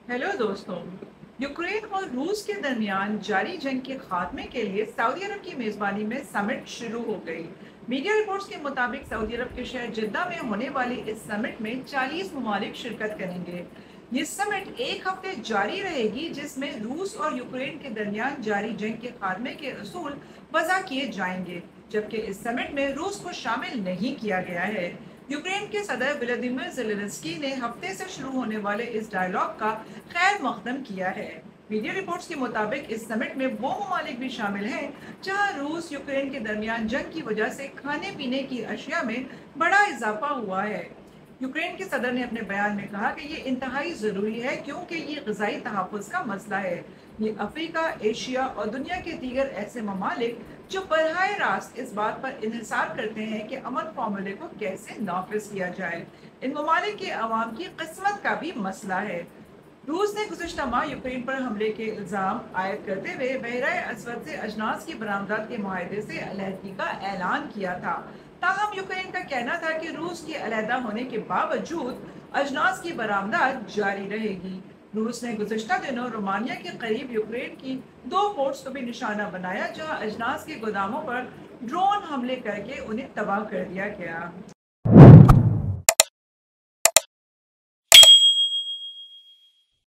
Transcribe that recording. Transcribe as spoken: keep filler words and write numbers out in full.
Hello दोस्तों। Ukraine और रूस के दरमियान जारी जंग के खात्मे के लिए सऊदी अरब की मेजबानी में समिट शुरू हो गई। मीडिया रिपोर्ट्स के मुताबिक सऊदी अरब के शहर जिद्दा में होने वाली इस समिट में चालीस ममालिक शिरकत करेंगे। ये समिट एक हफ्ते जारी रहेगी, जिसमें रूस और यूक्रेन के दरमियान जारी जंग के खात्मे के असूल वजह किए जाएंगे, जबकि इस समिट में रूस को शामिल नहीं किया गया है। यूक्रेन के सदर व्लादिमीर ज़ेलेंस्की ने हफ्ते से शुरू होने वाले इस डायलॉग का खैर मकदम किया है। मीडिया रिपोर्ट्स के मुताबिक इस समिट में वो ममालिक भी शामिल हैं जहां रूस यूक्रेन के दरमियान जंग की वजह से खाने पीने की अशिया में बड़ा इजाफा हुआ है। यूक्रेन के सदर ने अपने बयान में कहा कि ये इंतहाई ज़रूरी है, क्योंकि ये ग़िज़ाई तहफ़्फ़ुज़ का मसला है। ये अफ्रीका, एशिया और दुनिया के दीगर ऐसे ममालिक जो बरहाए रास्त इस बात पर इन्हिसार करते हैं कि अमन फार्मूले को कैसे नाफिज किया जाए, इन ममालिक के अवाम की किस्मत का भी मसला है। रूस ने गुज़िश्ता माह यूक्रेन पर हमले के इल्ज़ाम आयद करते हुए बहराए अस्वद से अजनास की बरामदात के माहे से अलहदगी का ऐलान किया था। ताहम यूक्रेन का कहना था कि रूस के अलहदा होने के बावजूद अजनास की बरामदात जारी रहेगी। रूस ने गुज़िश्ता दिनों रोमानिया के करीब यूक्रेन की दो पोर्ट्स को भी निशाना बनाया, जहां अजनास के गोदामों पर ड्रोन हमले करके उन्हें तबाह कर दिया गया।